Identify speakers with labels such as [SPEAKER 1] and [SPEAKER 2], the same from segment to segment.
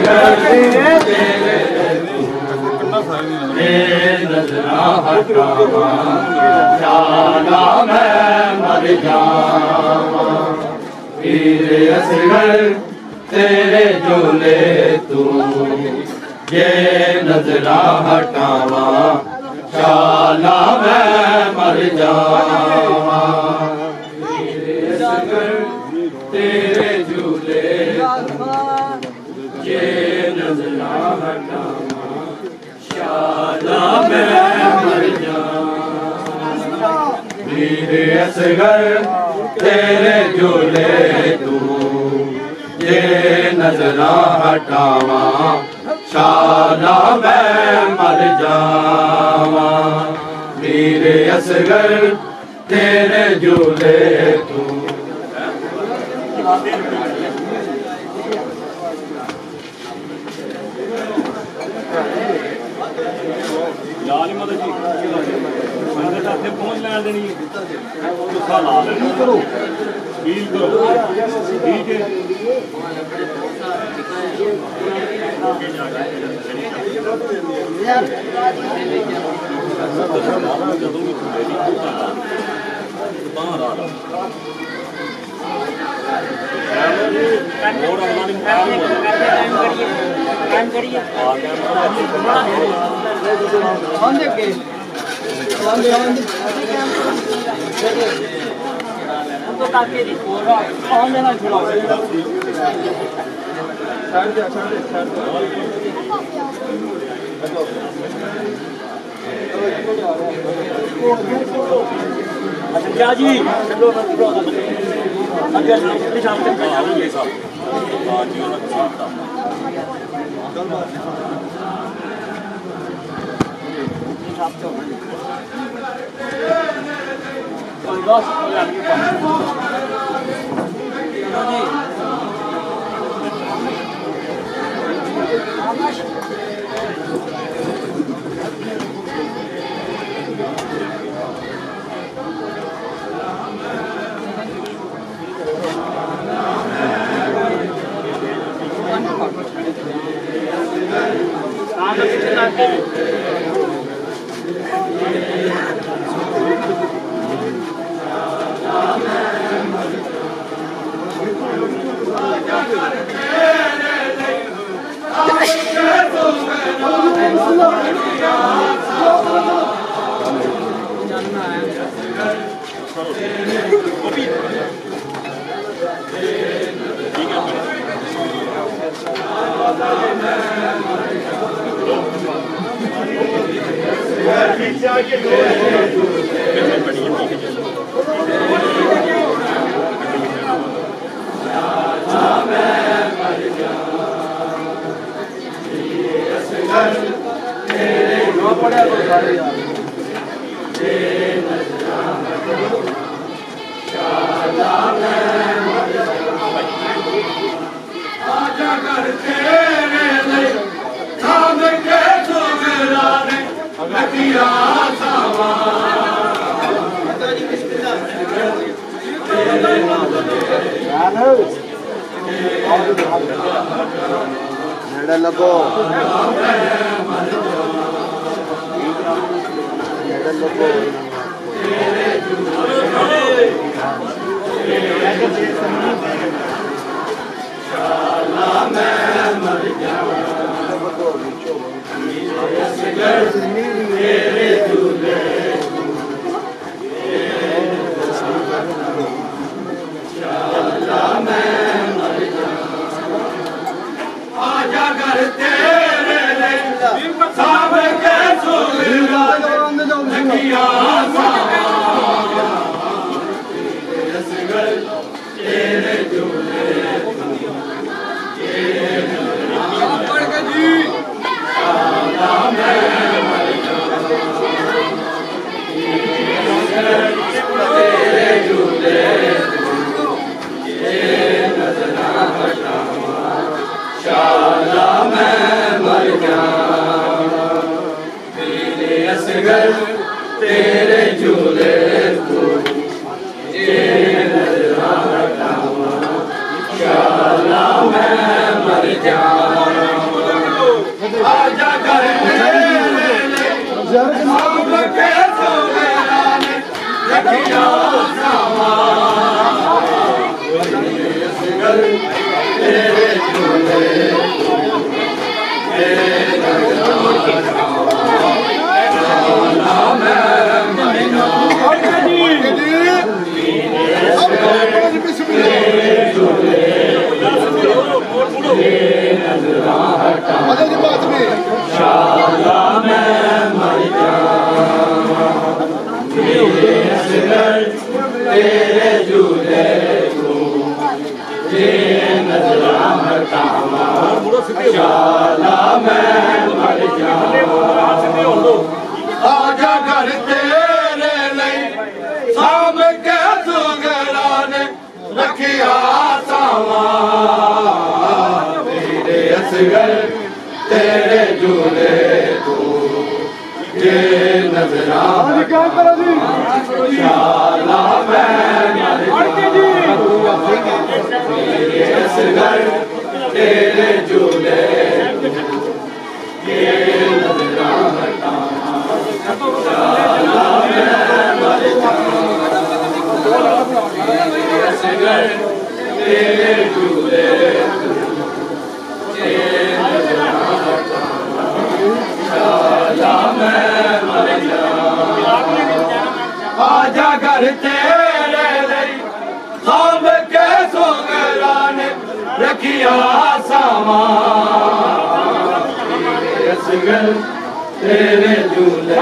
[SPEAKER 1] नजरा हटावा शाला मैं मर जावा पीर असगर तेरे झूले तू ये नजरा हटावा शाला मैं मर जावा पीर असगर तेरे झूले ये नजरा हटावा शाला मैं मर जावा पीर असगर तेरे झूले तू ये नजरा हटावा शाला मैं मर जावा पीर असगर तेरे झूले तू पहुंच लेना देनी करो फील करो ठीक है
[SPEAKER 2] तो काफी ऑन देना छोड़ा अच्छा जी शाम तक
[SPEAKER 3] लगो
[SPEAKER 1] तेरे झूले को शाला मैं मर जावा आजा कर शाम के सुगराने रखिया सावा असगर तेरे झूले तेरे झूले नजरा हटावा शाला मैं मर जावा आजा घर तेरे लई शाम के सुगराने रखिया सावा तेरे असगर तेरे झूले तू ये नजरा शाला मैं मर जावा तेरे असगर तेरे झूले ये नजरा शाला मैं मर जावा तेरे असगर तेरे झूले ये नजरा शाला मैं मर जावा आजा घर तेरे लई शाम के सुगराने रखिया सावा तेरे असगर तेरे झूले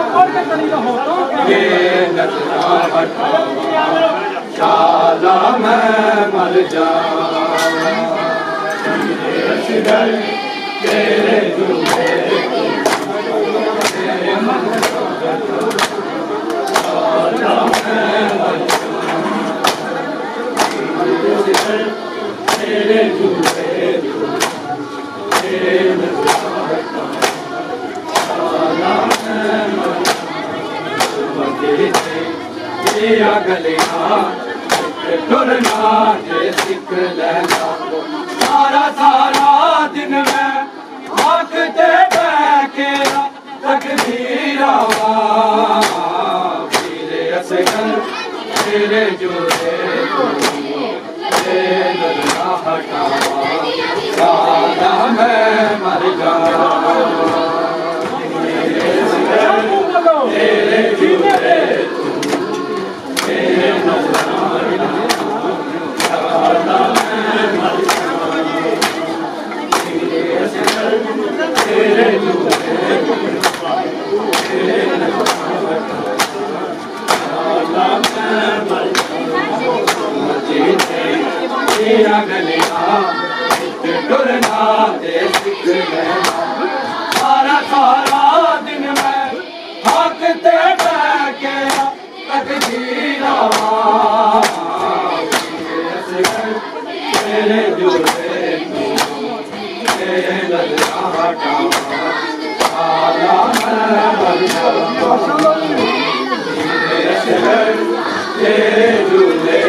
[SPEAKER 1] ये नजरा हटावा शाला मैं मर जावा तेरे असगर तेरे झूले तेरे झूले तेरा गलिया टुरना सीख लेना सारा सारा दिन में भागते बैठे तकदीरा तेरे असगर तेरे झूले नजरा हटावा सारा मैं मर जावा तेरे झूले तेरे नजरा सारा मैं मर जावा तेरे असगर तेरे झूले तेरे नजरा सारा मैं मर तेरा गलिया टुरना सीख लेना सारा सारा दिन में भागते बैठे तकदीरा तेरे झूले तेरे नजरा हटावा सारा मैं मर जावा तेरे असगर तेरे झूले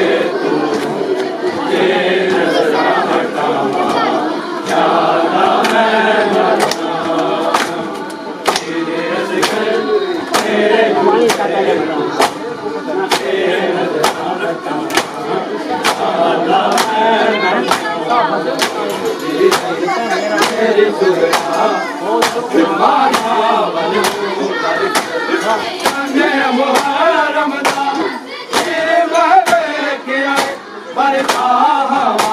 [SPEAKER 1] नजरा हटावा शाला मैं मर जावा तेरे असगर तेरे झूले नजरा हटावा शाला मैं मर जावा तेरी सुगरा माना बलू करके मुहर्रम दा तेरे बहरे के आए बरसा हवा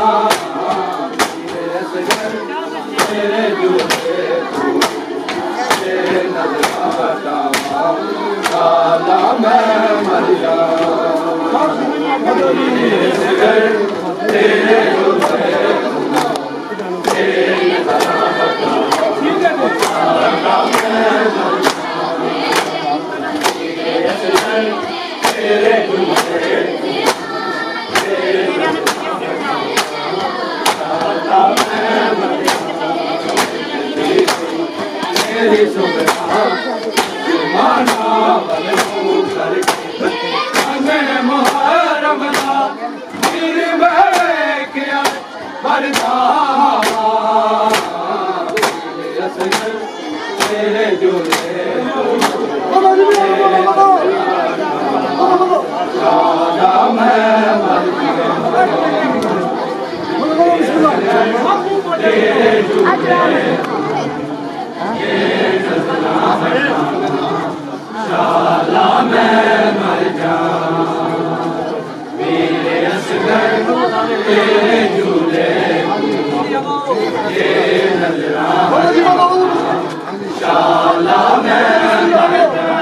[SPEAKER 1] तेरे असगर तेरे झूले तेरे नजरा हटावा शाला मैं मर जावा तेरे असगर तेरे झूले तेरे नजरा हटावा शाला मैं मर जावा तेरे असगर तेरे झूले तेरी सुगरा माना बलू करके मुहर्रम दा मेरे बहरे के बरसा तेरे झूले ये नजरा शाला में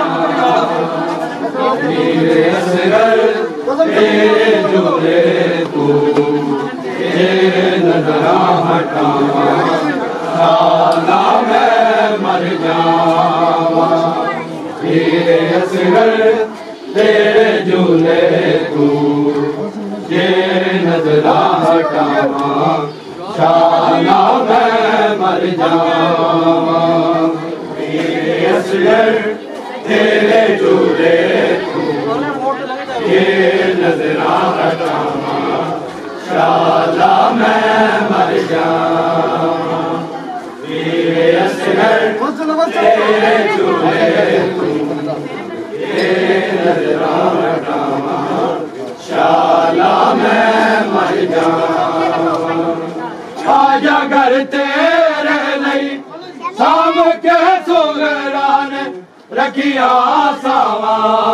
[SPEAKER 1] मेरे असगर तेरे झूले तू ये नजरा हटावा शाला में मर जावा मेरे असगर तेरे झूले तू ये नजरा हटावा शाला मैं मर जावा मेरे असगर तेरे झूले तू ये नजरा हटावा शाला मैं मर जावा मेरे असगर तेरे झूले तू ये नजरा हटावा शाला मैं मर जावा आजा घर तेरे लई साम के सुगरा ने रखिया सावा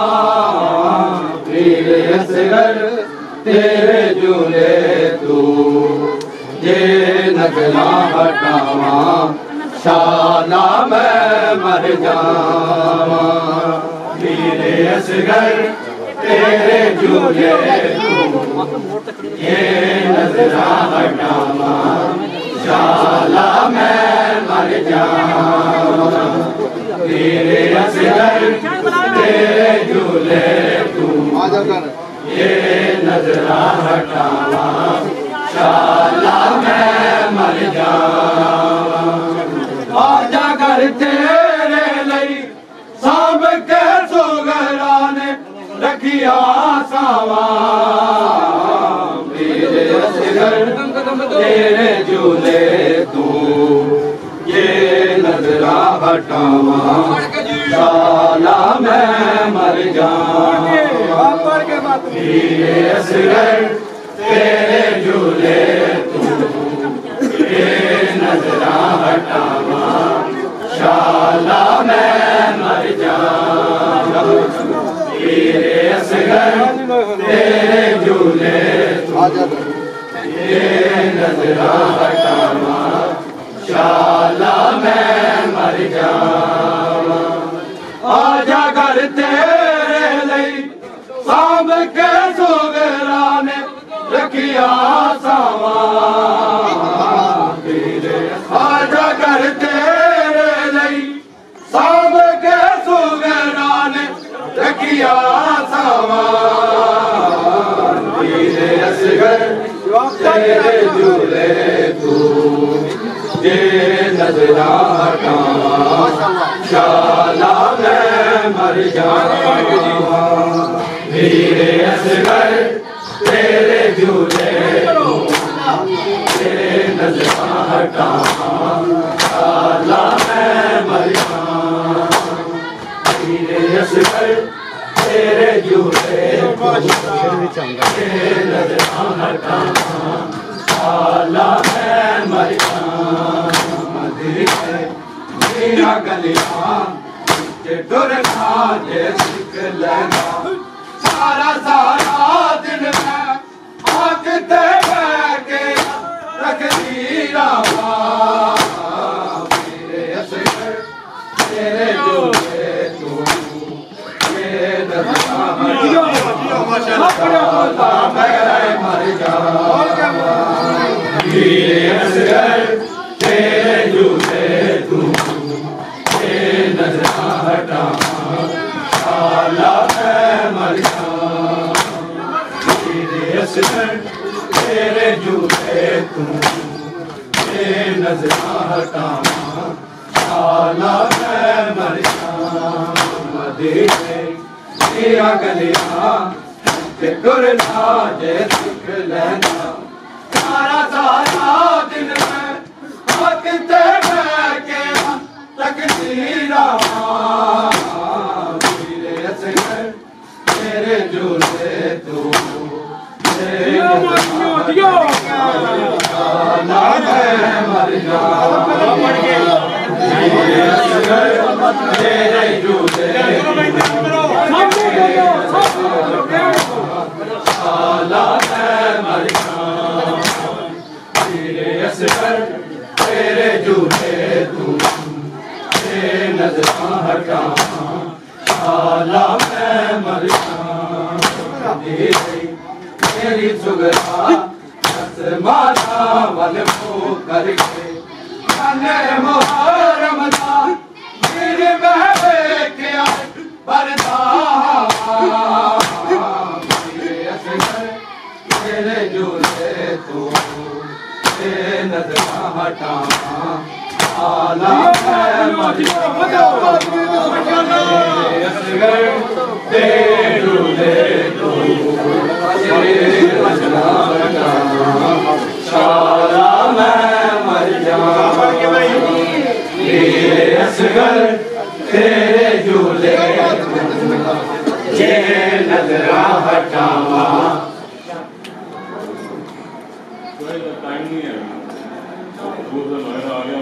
[SPEAKER 1] मेरे असगर तेरे झूले तू ये नगला हटावा शाला मैं मर जावा मेरे असगर तेरे झूले तू ये नजरा हटावा शाला मैं मर जावा मेरे असगर तेरे झूले तू ये नजरा हटावा शाला मैं मर जावा आजा घर तेरे लई साम के सुगरा ने रखिया सावा मेरे असगर तेरे झूले तू ये नजरा हटावा शाला मैं मर जावा मेरे असगर तेरे झूले तू ये नजरा हटावा शाला मैं मर जावा मेरे असगर तेरे झूले ये नजरा हटावा शाला मैं मर जावा आजा घर तेरे लई साम के सुगरा ने रखिया सावा आजा घर तेरे लई साम के सुगरा ने रखिया सावा मेरे असगर तेरे झूले तू ये नजरा हटावा शाला मैं मर जावा मेरे असगर तेरे झूले तू ये नजरा हटावा शाला मैं मर जावा मेरे असगर तेरे झूले ये नजरा हटावा शाला मैं मर जावा मेरा गलियां टुरना जे सिख लेना सारा सारा दिन मैं आंखते बैठे रखती रहा मेरे असगर तेरे झूले तू ये नजरा हटावा मैं मर जावा मेरे असगर तेरे झूले तू ये नजरा हटावा शाला मैं मर जावा मेरे असगर तेरे झूले तू ये नजरा हटावा शाला मैं मर जावा तेरा गलियां टुरना जे सिख लेना सारा सारा दिन में आंखते बैठे रखती रहा मेरे असगर तेरे झूले तू शाला मैं मर जावा मेरे असगर तेरे झूले शाला मैं मर जावा हटावा शाला मैं मर जावा तेरी सुगरा माता वल को करके जाने मुहर्रम दा मेरे बहवे के बरदा मेरे असगर तेरे झूले तू तेरे नजरा हटावा आला मैं मर जावा मेरे असगर तेरे झूले तू तेरे नजरा हटावा शाला मैं मर जावा मेरे असगर तेरे झूले जे नजरा हटावा
[SPEAKER 3] टाइम नहीं है आ गया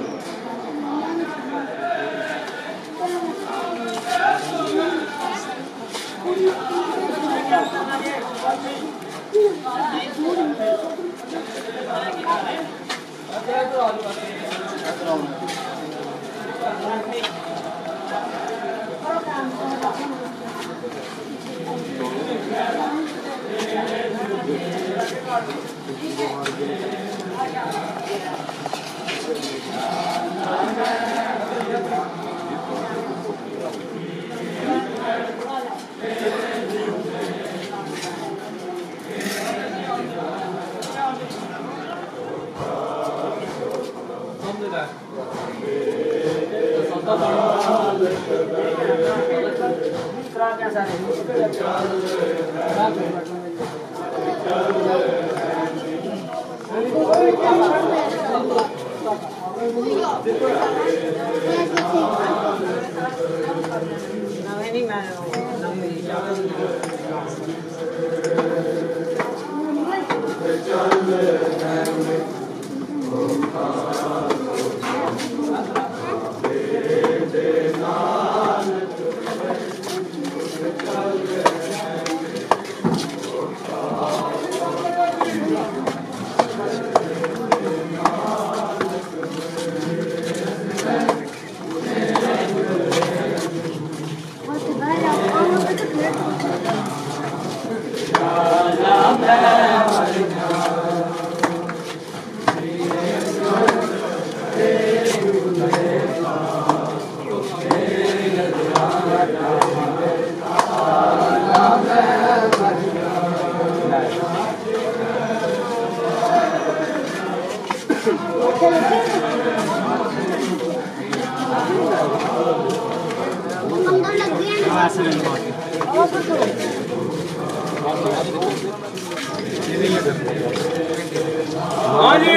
[SPEAKER 2] हाँ जी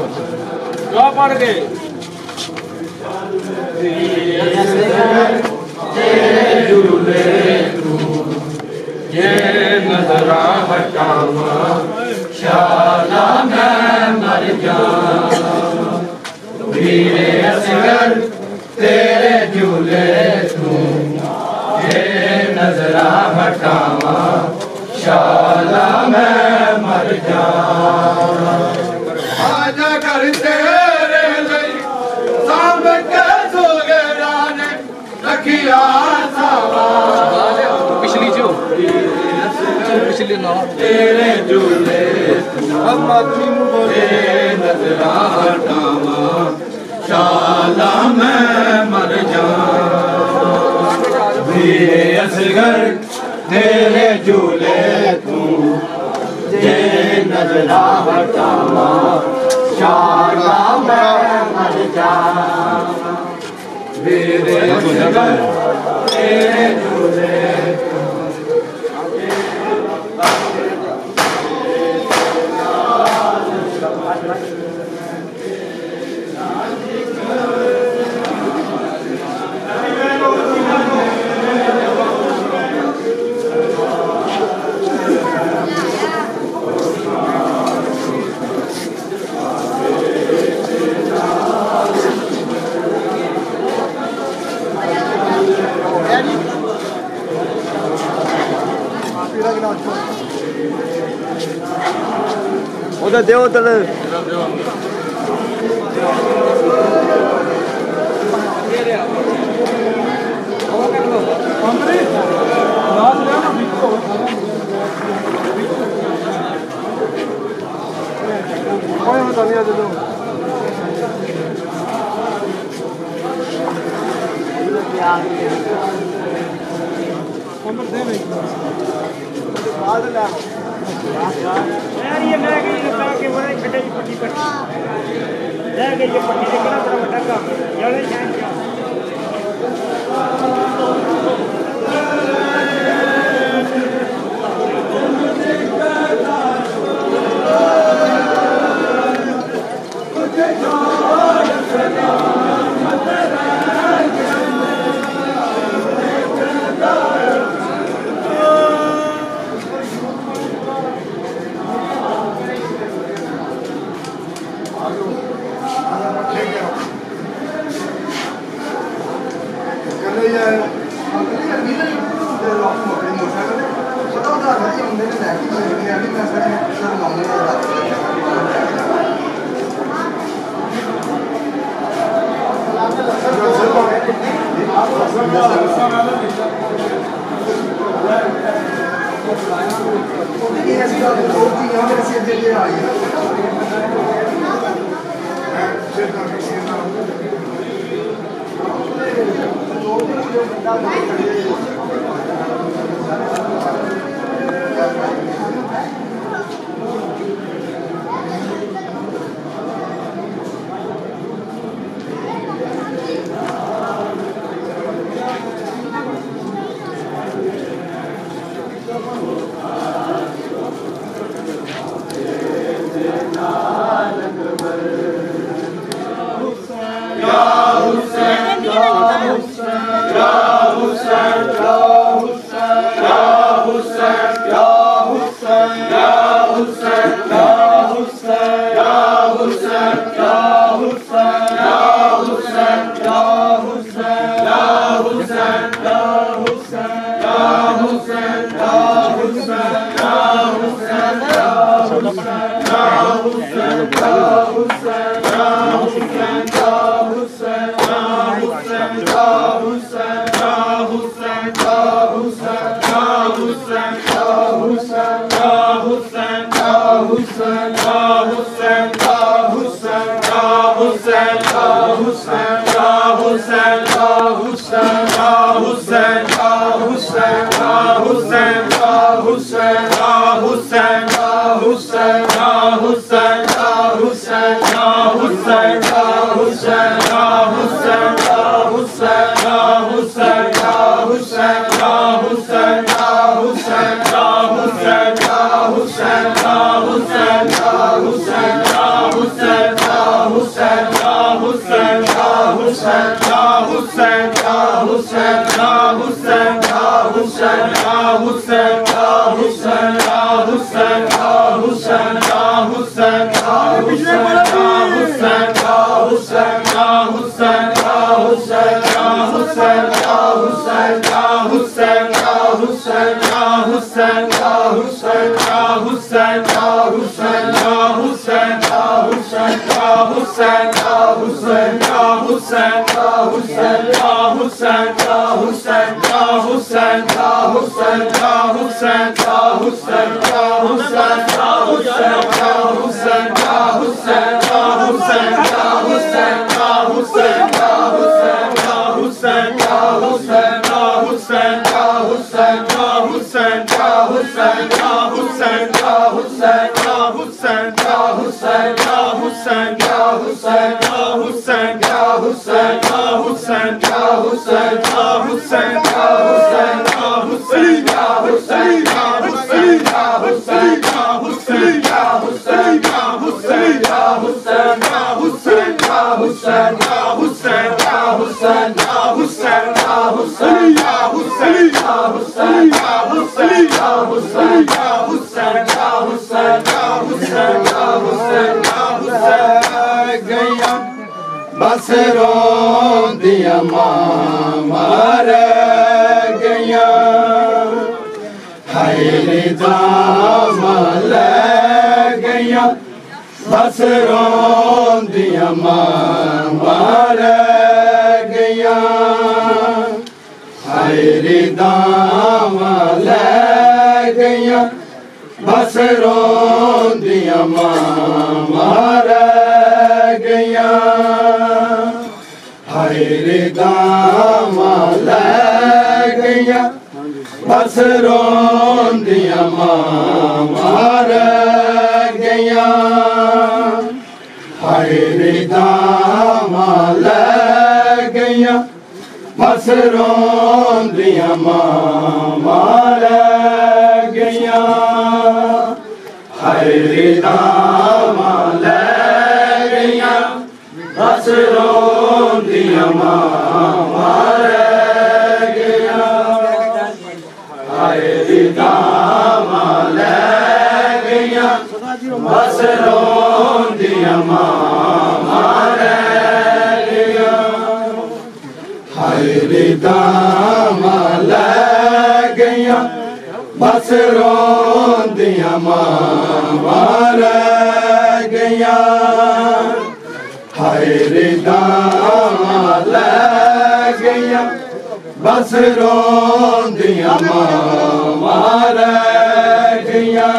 [SPEAKER 2] क्या पढ़ गए
[SPEAKER 1] ये नजरा हटावा शाला मैं मर जावा मेरे असगर तेरे झूले तू ये नजरा हटावा शाला मैं मर जावा आजा कर तेरे लिए सांभ के सुगरा ने रखिया सावा
[SPEAKER 4] पिछली जो पिछली ना
[SPEAKER 1] तेरे झूले हम बोले नजरा हटावा शाला मैं मर जावा मेरे असगर तेरे झूले तू जे नजरा हटावा शाला मैं मर जावा मेरे असगर तेरे झूले
[SPEAKER 4] उधर दे उधर
[SPEAKER 5] यार ये मैं कि वो खड्डे की पट्टी पर ले गई ये पट्टी से बड़ा बड़ा बड़ा काम यार जान क्या
[SPEAKER 1] बस रोंदियां मार गया हाय निजाम ले गया बस रोंदियां मार गया हायरी दावा ले गईया बस रोंदियां मार गईया हायरी दावा ले गईया बस रोंदियां मार गईया हायरी दावा ले गईया बस रोंदियां मार गईया हायरी दावा ले गईया बस रोंदियां मार गईया हायरी दावा ले गईया बस रोंदियां मार गईया हायरी दावा ले गईया बस रोंदियां मार गईया हायरी दावा ले गईया बस रोंदियां मार गईया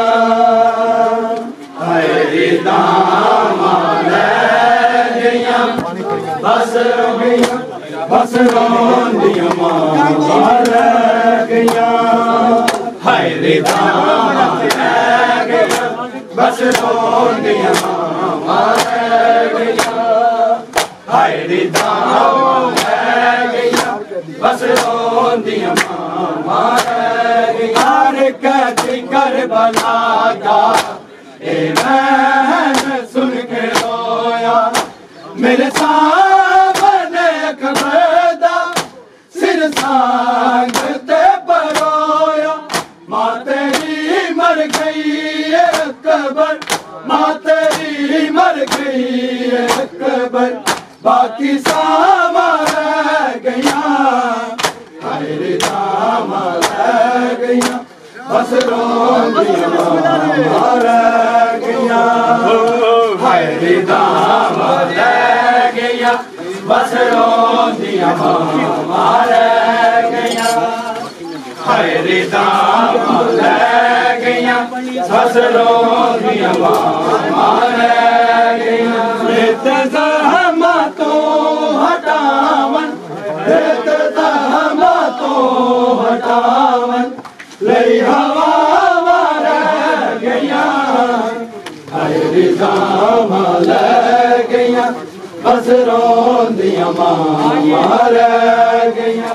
[SPEAKER 1] हायरी दावा ले गईया बस गईया बस रोंदियां मार गईया हायरी दावा ले गईया बस रोंदियां मार गईया हायरी दावा ले गईया बस रोंदियां मार गईया कहती करबला का ए मैंने सुन के रोया मेरे सामने अकबरदा सिर सांगते परोया माँ तेरी मर गई है अकबर माँ तेरी मर गई है अकबर बाकी सामा रह गया हायरी दावा ले गया बस रोंदियां मार गईया हायरी दावा ले गईया बस रोंदियां मार गईया हायरी दावा ले गईया बस रोंदियां मार गईया ज़हमतों हटावन ज़हमतों हटावन लई हवा मार गईया हायरी दावा ले गईया बस रोंदियां मार गईया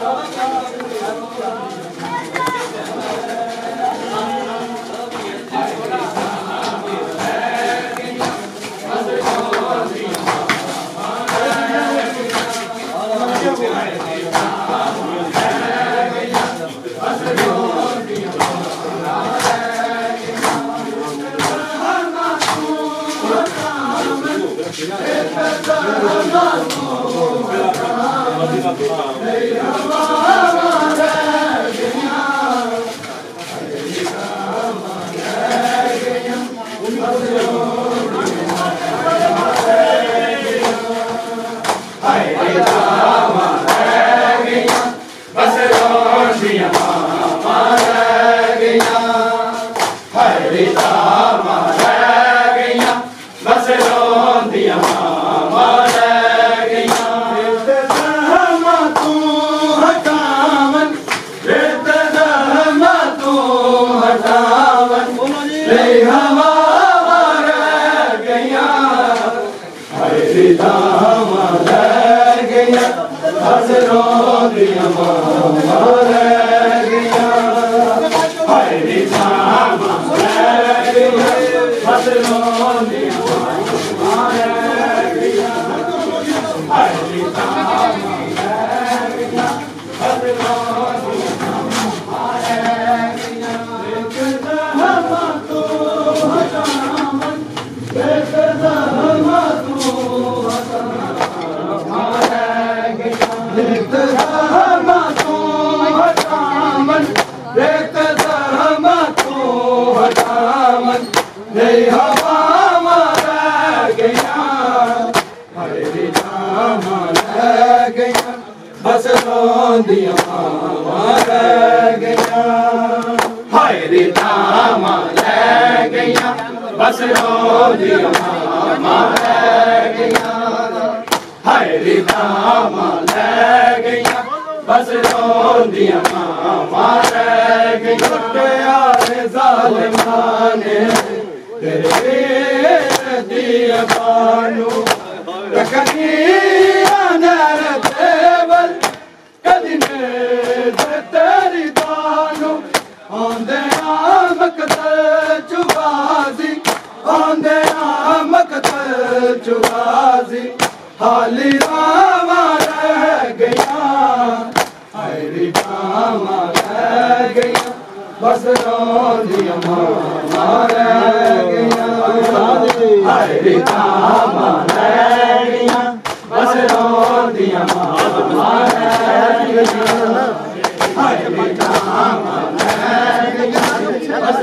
[SPEAKER 1] रोंदियां रह गईयां हाय रे धामा ले गईयां बस रोंदियां रह गईयां हाय रे धामा ले गईयां बस रोंदियां रह गईयां ज़ालिमां ने तेरे दिया बानू कदी नर देवल कदी तेरी बानू आंदे मकतल चुबाजी आंदे मकतल चुबाजी हाली रामा रह गया हरी रामा रह गया बस रोंदियां रह गया हरी रामा रह गया बस रोंदियां रह गया हरी रामा रह गया बस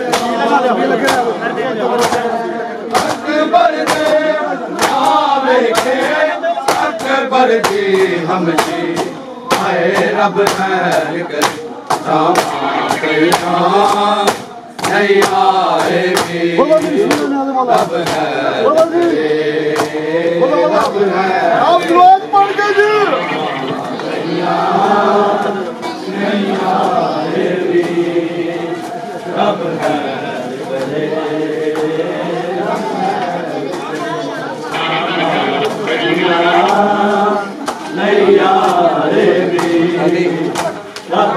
[SPEAKER 1] अकबर दे आवे के अकबर दी हमशी हाय रब खैर करे नहीं आएगी रब है रब है आप रोज पढ़ के जी नहीं आएगी रब है नहीं आएगी रब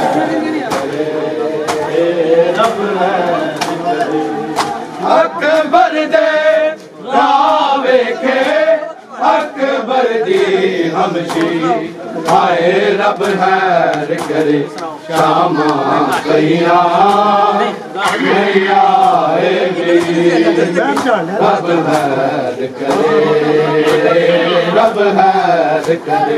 [SPEAKER 1] अकबर दे रावे के अकबर दी हमशी हाय रब हैर करे शामा कहिया नहीं आएगी रब हैर करे रब हैर करे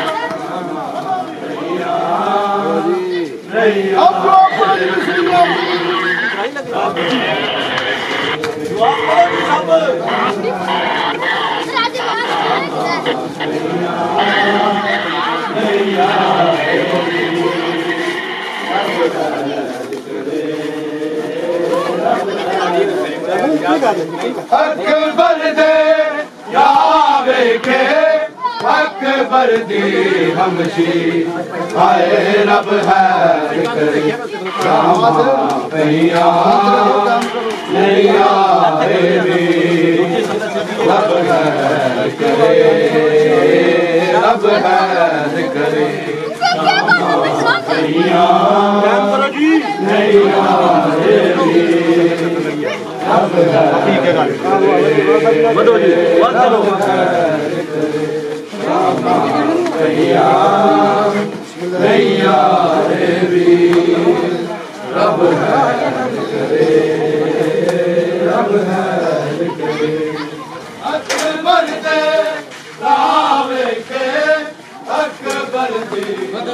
[SPEAKER 1] अकबर दे यावे के अकबर दी हमशी हाय रब है करे शामा कहिया नहीं आएगी रब है करे रब है करे शामा कहिया नहीं आएगी रब है ठीक है बदो जी बात करो कहिया नहीं आएगी रब है करे रब है करे अकबर दे रावे के अकबर दी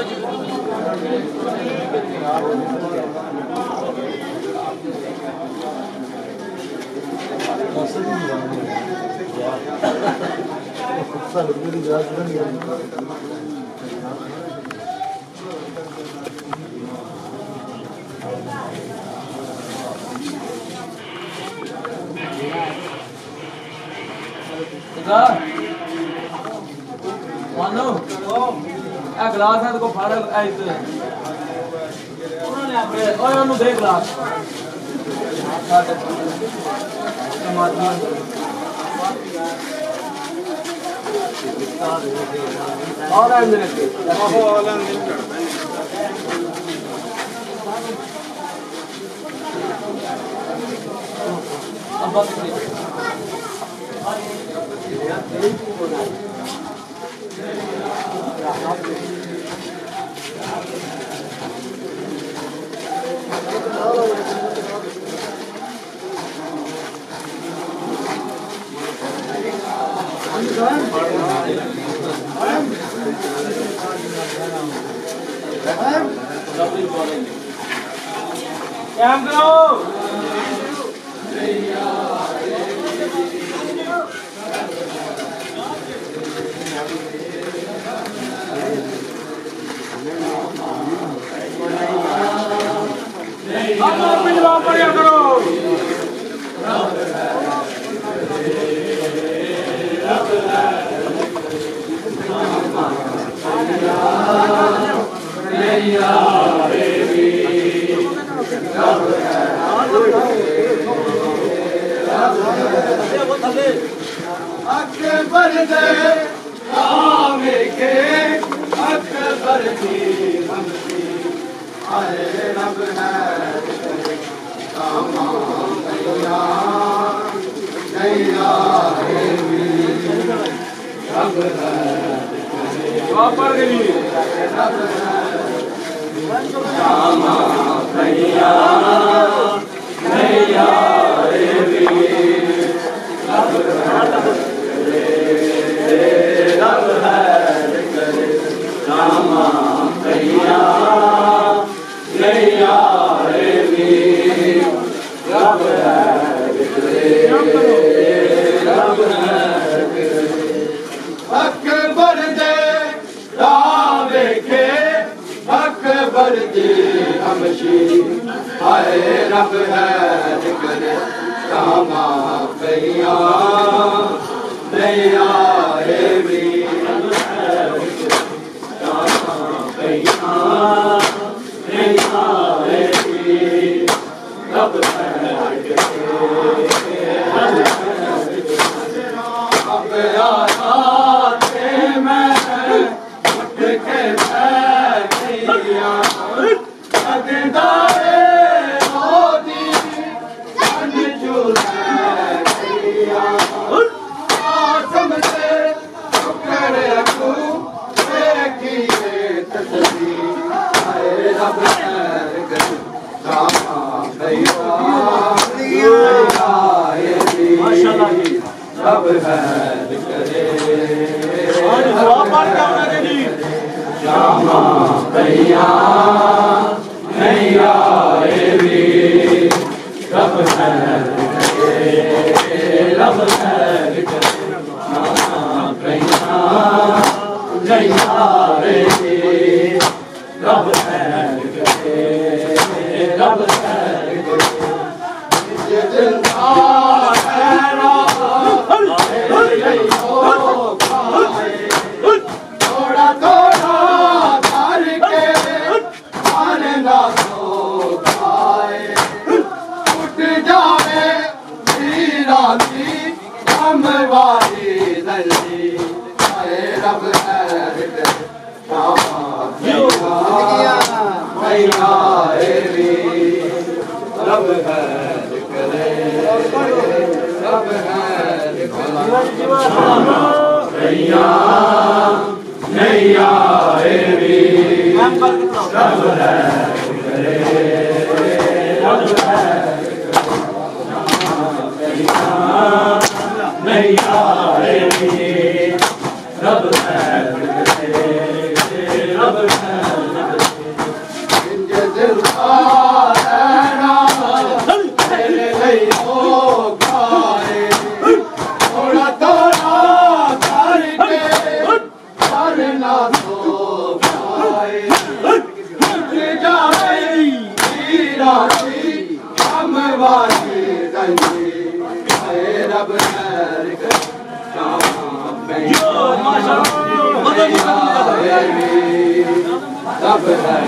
[SPEAKER 4] मानो ए गिलास है तो फाड़ ऐसे ओए ओनु दे गिलास और अंदर अब बात काम करो
[SPEAKER 1] अकबर दे आवे के अकबर दी हमसी आए रब है कामा नैया नैया रब है
[SPEAKER 2] पर गई
[SPEAKER 1] रब है कामा नैया नैया रब है रामा कैया नैया रब है अकबर दे रावे के अकबर दी हमशी हाय रब है रामा कैया नैया रब अब आते मैं उठ के बैठिया अगदारे मोदी अंजुलिया आसम से टुकड़े को देखिए तस्वीर आए रब रब है श्यामा भैया नैया रब है रब है श्यामा भैया नैया रब है रब है थोड़ा थोड़ा धर के मारना तो खाए उठ जाए राती हमवारी नली आए रब है रब है रब है नैया नैया रब है नैया रब है रब है दिल का रहना तेरे लिए हो खाए थोड़ा थोड़ा करके करना तो खाए जाए राती हमवारी गंजी रब है रब है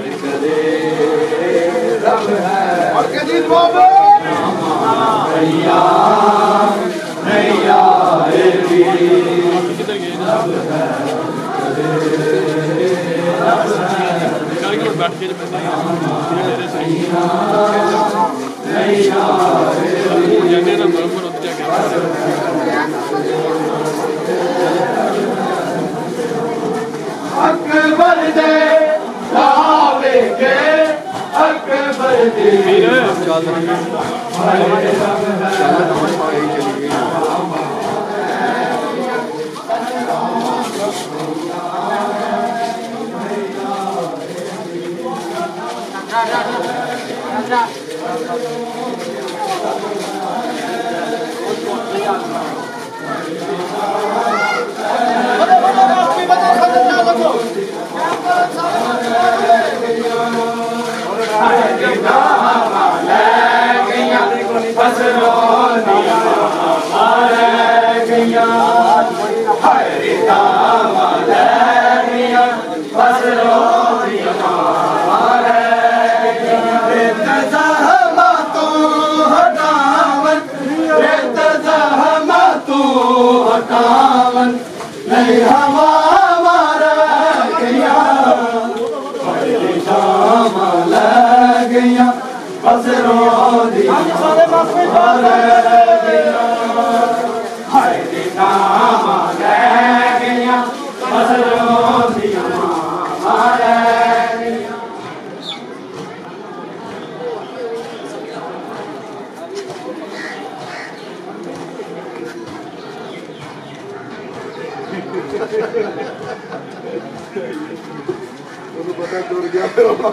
[SPEAKER 1] रब है और के दिन बाबा नैया नैया रब है
[SPEAKER 2] बैठ के
[SPEAKER 1] अकबर दे लावे के अकबर दे हवा मारा गया शाम लग गया बस रो दिया हाय शाम लग गया बस रो दिया पता दूर गया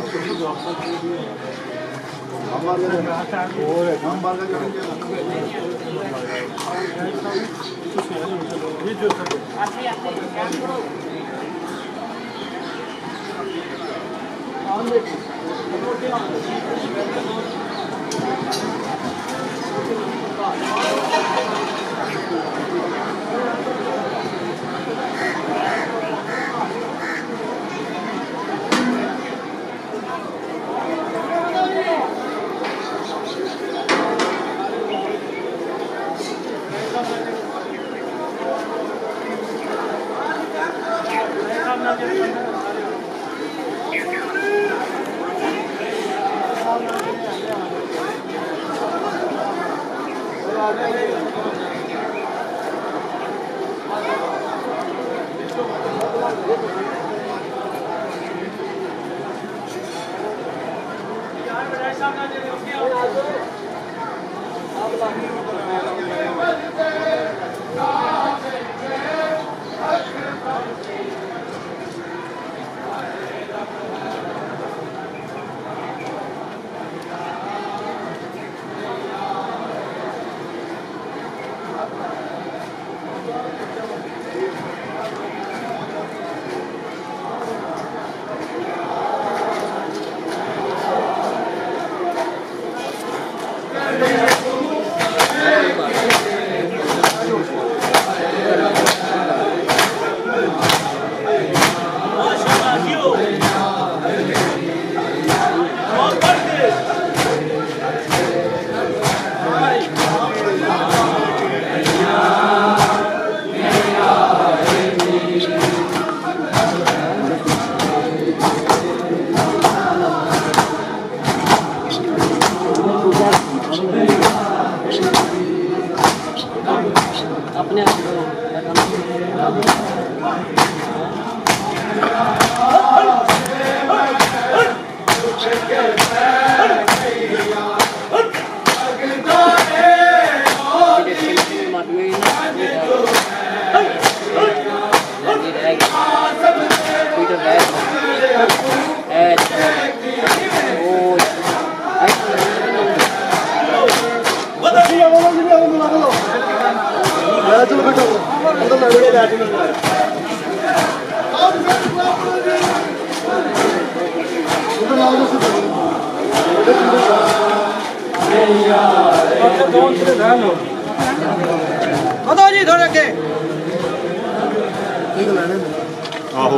[SPEAKER 5] जी थोड़े के
[SPEAKER 3] आहो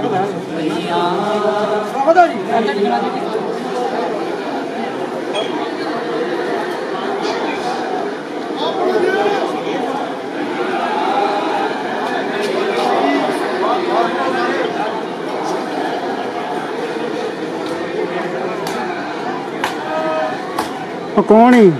[SPEAKER 5] कौन ही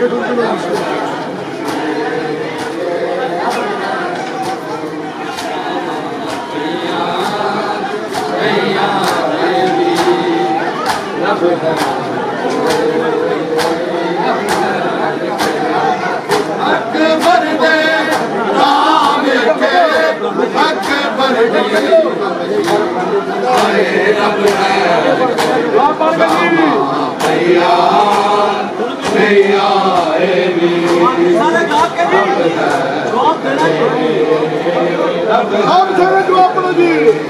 [SPEAKER 1] अकबर दे नाम के अकबर दे आए रब है भैया भैया हम सारे जवाब पढ़ो जी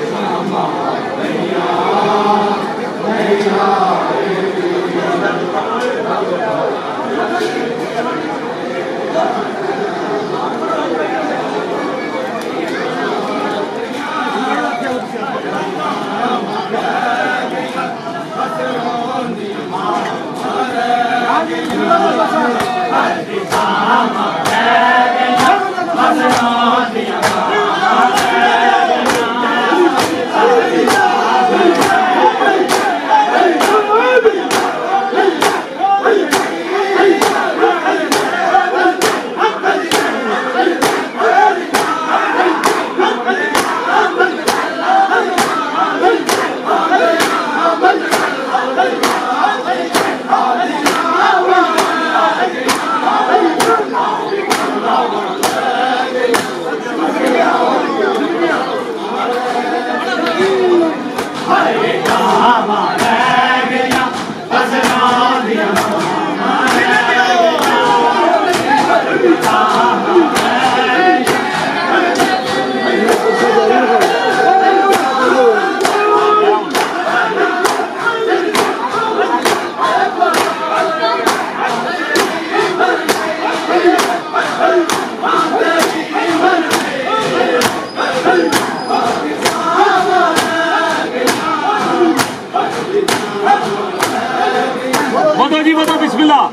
[SPEAKER 3] जी बता बिस्मिल्लाह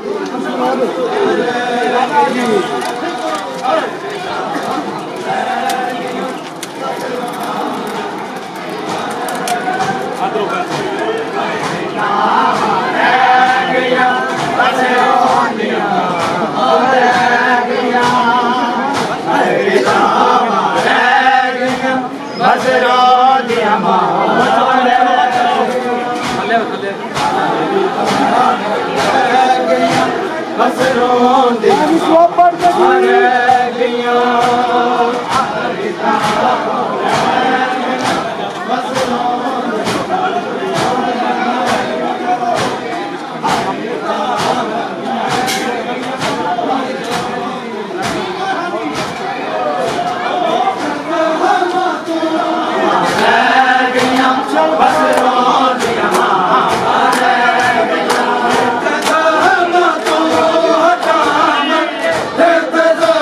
[SPEAKER 1] Hey,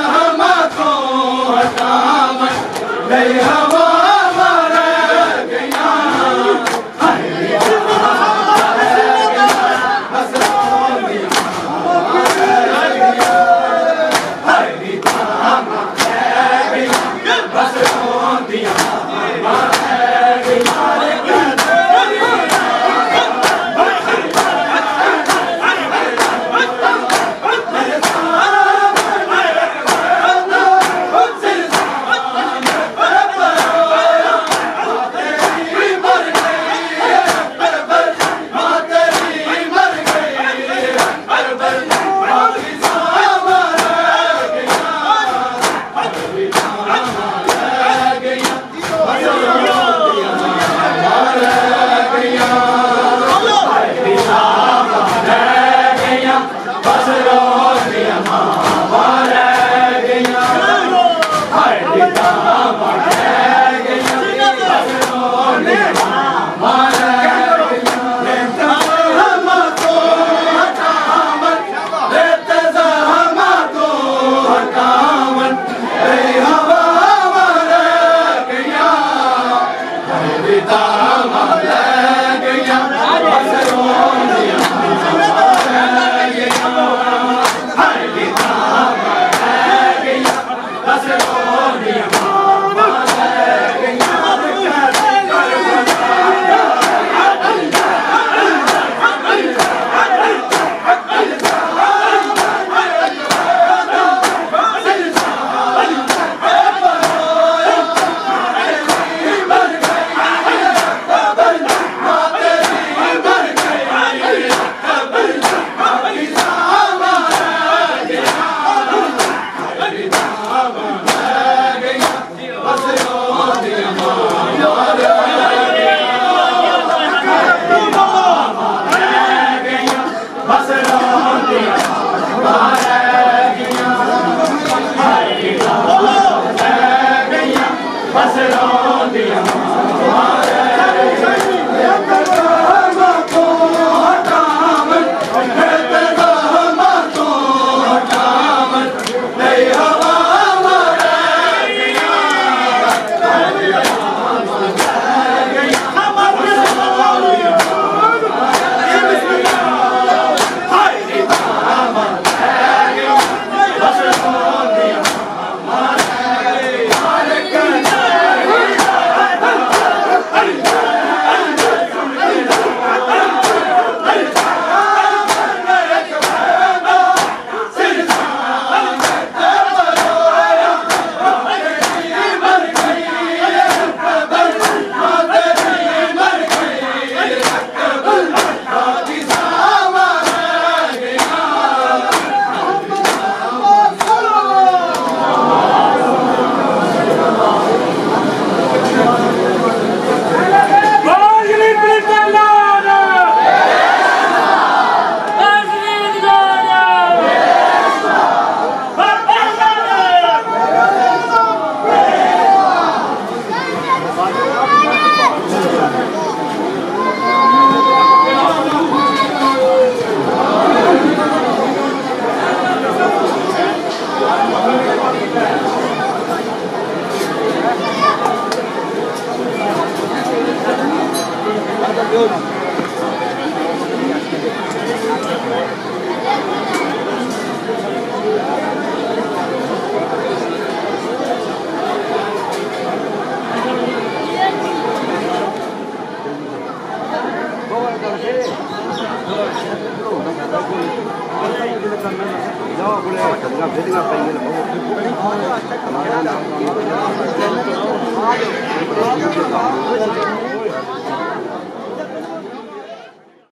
[SPEAKER 5] जाओ बोले